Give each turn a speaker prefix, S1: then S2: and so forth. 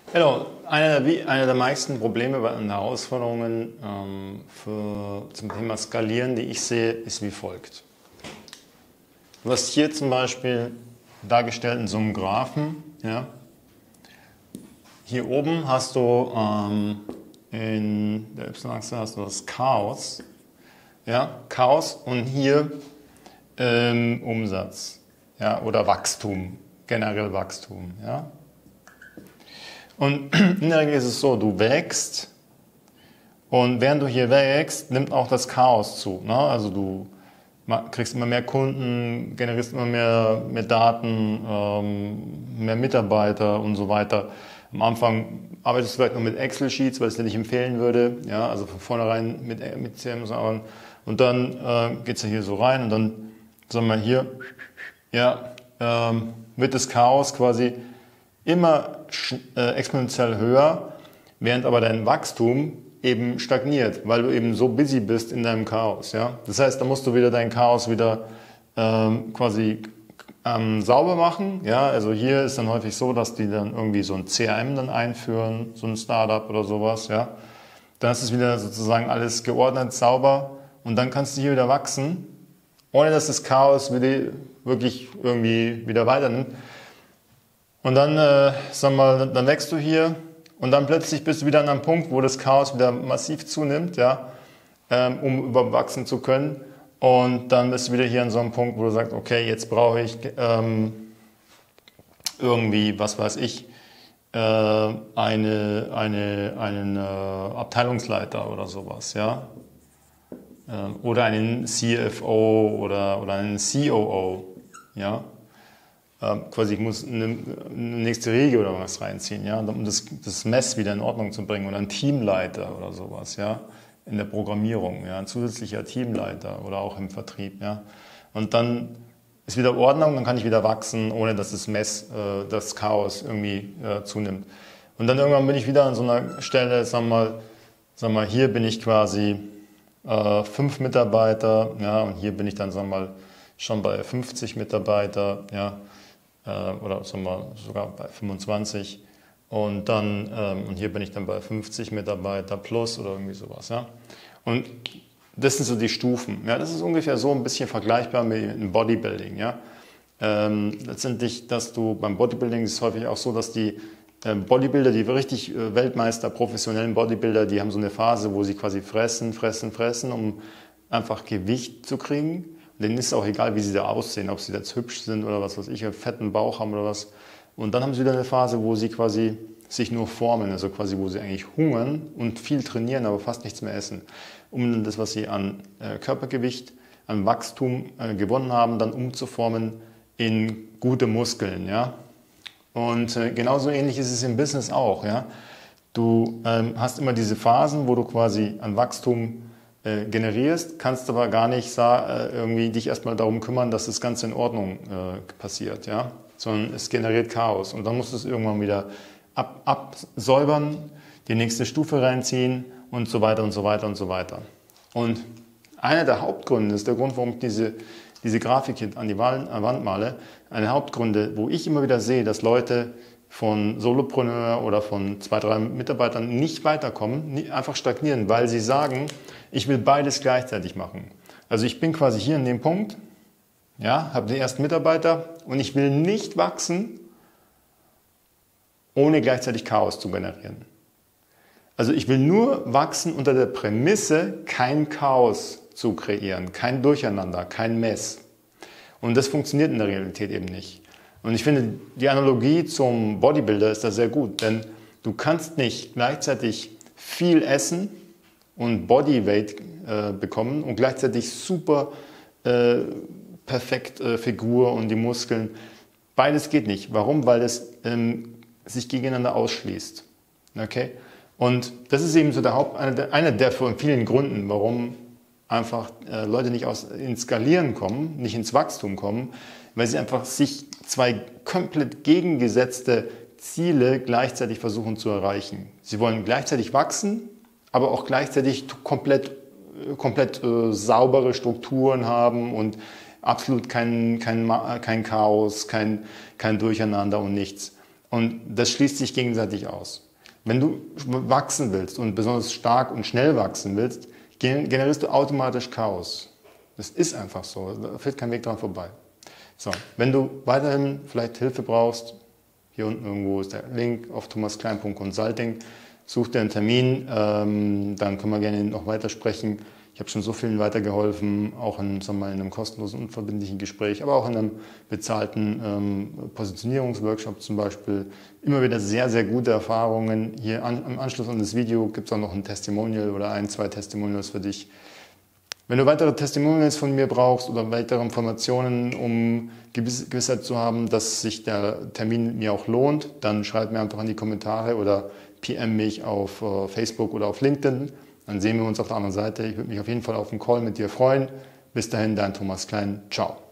S1: Genau, einer der meisten Probleme und Herausforderungen zum Thema Skalieren, die ich sehe, ist wie folgt. Du hast hier zum Beispiel dargestellt in so einem Graphen, ja. Hier oben hast du in der Y-Achse hast du das Chaos, ja, Chaos und hier Umsatz, ja, oder Wachstum, generell Wachstum, ja. Und in der Regel ist es so, du wächst und während du hier wächst, nimmt auch das Chaos zu. Ne? Also du kriegst immer mehr Kunden, generierst immer mehr Daten, mehr Mitarbeiter und so weiter. Am Anfang arbeitest du vielleicht noch mit Excel-Sheets, weil ich es dir nicht empfehlen würde. Ja, also von vornherein mit CRM arbeiten. Und dann geht es ja hier so rein und dann, sagen wir hier, ja, wird das Chaos quasi immer exponentiell höher, während aber dein Wachstum eben stagniert, weil du eben so busy bist in deinem Chaos. Ja? Das heißt, da musst du wieder dein Chaos wieder quasi sauber machen. Ja? Also hier ist dann häufig so, dass die dann irgendwie so ein CRM dann einführen, so ein Startup oder sowas. Ja? Dann ist es wieder sozusagen alles geordnet, sauber und dann kannst du hier wieder wachsen, ohne dass das Chaos wirklich irgendwie wieder weiternimmt. Und dann, sag mal, dann wächst du hier und dann plötzlich bist du wieder an einem Punkt, wo das Chaos wieder massiv zunimmt, ja, um überwachsen zu können. Und dann bist du wieder hier an so einem Punkt, wo du sagst, okay, jetzt brauche ich irgendwie, was weiß ich, einen Abteilungsleiter oder sowas, ja, oder einen CFO oder einen COO, ja. Quasi ich muss eine nächste Riege oder was reinziehen, ja, um das Mess wieder in Ordnung zu bringen oder ein Teamleiter oder sowas, ja, in der Programmierung, ja, ein zusätzlicher Teamleiter oder auch im Vertrieb, ja, und dann ist wieder Ordnung, dann kann ich wieder wachsen, ohne dass das Chaos irgendwie zunimmt. Und dann irgendwann bin ich wieder an so einer Stelle, sagen wir mal, hier bin ich quasi 5 Mitarbeiter, ja, und hier bin ich dann, sagen wir mal, schon bei 50 Mitarbeiter, ja, oder sagen wir sogar bei 25 und dann und hier bin ich dann bei 50 Mitarbeiter plus oder irgendwie sowas, ja. Und das sind so die Stufen, ja. Das ist ungefähr so ein bisschen vergleichbar mit dem Bodybuilding, ja. Letztendlich, dass du beim Bodybuilding ist es häufig auch so, dass die Bodybuilder, die richtig Weltmeister, professionellen Bodybuilder, die haben so eine Phase, wo sie quasi fressen, um einfach Gewicht zu kriegen. Denen ist es auch egal, wie sie da aussehen, ob sie jetzt hübsch sind oder was weiß ich, einen fetten Bauch haben oder was. Und dann haben sie wieder eine Phase, wo sie quasi sich nur formen, also quasi, wo sie eigentlich hungern und viel trainieren, aber fast nichts mehr essen. Um dann das, was sie an Körpergewicht, an Wachstum gewonnen haben, dann umzuformen in gute Muskeln, ja. Und genauso ähnlich ist es im Business auch, ja. Du hast immer diese Phasen, wo du quasi an Wachstum generierst, kannst aber gar nicht irgendwie dich erstmal darum kümmern, dass das Ganze in Ordnung passiert, ja, sondern es generiert Chaos und dann musst du es irgendwann wieder absäubern, die nächste Stufe reinziehen und so weiter und so weiter und so weiter. Und einer der Hauptgründe, das ist der Grund, warum ich diese Grafik hier an die Wand male, eine Hauptgründe, wo ich immer wieder sehe, dass Leute von Solopreneur oder von 2, 3 Mitarbeitern nicht weiterkommen, einfach stagnieren, weil sie sagen, ich will beides gleichzeitig machen. Also ich bin quasi hier in dem Punkt, ja, habe den ersten Mitarbeiter und ich will nicht wachsen, ohne gleichzeitig Chaos zu generieren. Also ich will nur wachsen unter der Prämisse, kein Chaos zu kreieren, kein Durcheinander, kein Mess. Und das funktioniert in der Realität eben nicht. Und ich finde, die Analogie zum Bodybuilder ist da sehr gut, denn du kannst nicht gleichzeitig viel essen und Bodyweight bekommen und gleichzeitig super perfekt Figur und die Muskeln. Beides geht nicht. Warum? Weil es sich gegeneinander ausschließt. Okay? Und das ist eben so einer der von vielen Gründen, warum einfach Leute nicht ins Skalieren kommen, nicht ins Wachstum kommen, weil sie einfach sich 2 komplett gegengesetzte Ziele gleichzeitig versuchen zu erreichen. Sie wollen gleichzeitig wachsen, aber auch gleichzeitig komplett saubere Strukturen haben und absolut kein Chaos, kein Durcheinander und nichts. Und das schließt sich gegenseitig aus. Wenn du wachsen willst und besonders stark und schnell wachsen willst, generierst du automatisch Chaos. Das ist einfach so, da führt kein Weg dran vorbei. So, wenn du weiterhin vielleicht Hilfe brauchst, hier unten irgendwo ist der Link auf thomasklein.consulting, such dir einen Termin, dann können wir gerne noch weitersprechen. Ich habe schon so vielen weitergeholfen, auch in einem kostenlosen, unverbindlichen Gespräch, aber auch in einem bezahlten Positionierungsworkshop zum Beispiel. Immer wieder sehr, sehr gute Erfahrungen. Hier im Anschluss an das Video gibt es auch noch ein Testimonial oder 1, 2 Testimonials für dich. Wenn du weitere Testimonials von mir brauchst oder weitere Informationen, um Gewissheit zu haben, dass sich der Termin mit mir auch lohnt, dann schreib mir einfach in die Kommentare oder PM mich auf Facebook oder auf LinkedIn. Dann sehen wir uns auf der anderen Seite. Ich würde mich auf jeden Fall auf einen Call mit dir freuen. Bis dahin, dein Thomas Klein. Ciao.